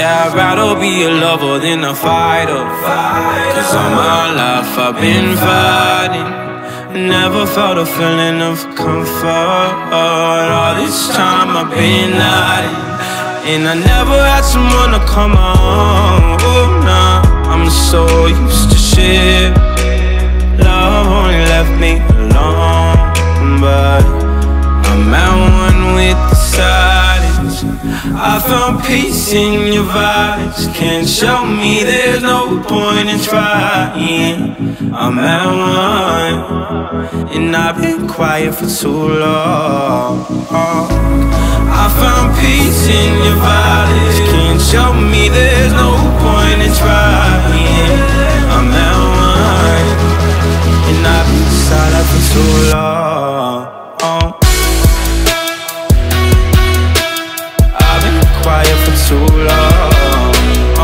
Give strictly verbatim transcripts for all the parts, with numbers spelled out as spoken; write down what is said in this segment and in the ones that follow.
Yeah, I'd rather be a lover than a fighter. Cause all my life I've been fighting. Never felt a feeling of comfort. All this time I've been hiding, and I never had someone to come on. Oh, nah, I'm so used to shit. Love only left me alone, but I'm at one with the silence. I found peace in your vibes. Can't show me there's no point in trying. I'm at one, and I've been quiet for too long. I found peace in your vibes. Can't show me there's no point in trying. I'm at one, and I've been silent for too long. I've been quiet for too long.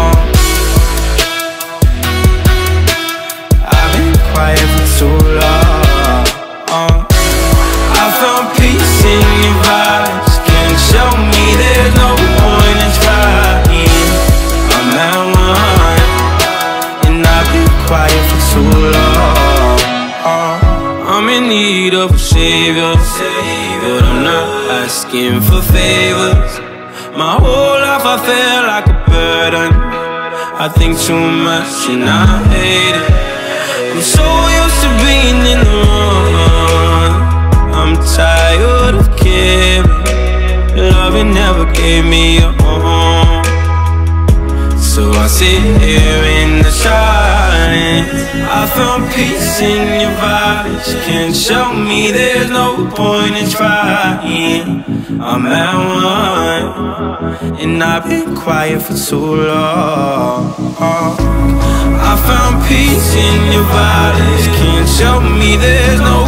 I've been quiet for too long. I found peace in your vibes. Can't show me there's no point in trying. I'm at one, and I've been quiet for too long. I'm in need of a savior, but I'm not asking for favors. My whole life I feel like a burden. I think too much and I hate it. I'm so used to being in the wrong. I'm tired of caring. Loving never gave me a home. So I sit here in the silence. I found peace in your vibes. Can't show me there's no point in trying. I'm at one, and I've been quiet for too long. I found peace in your vibes. Can't show me there's no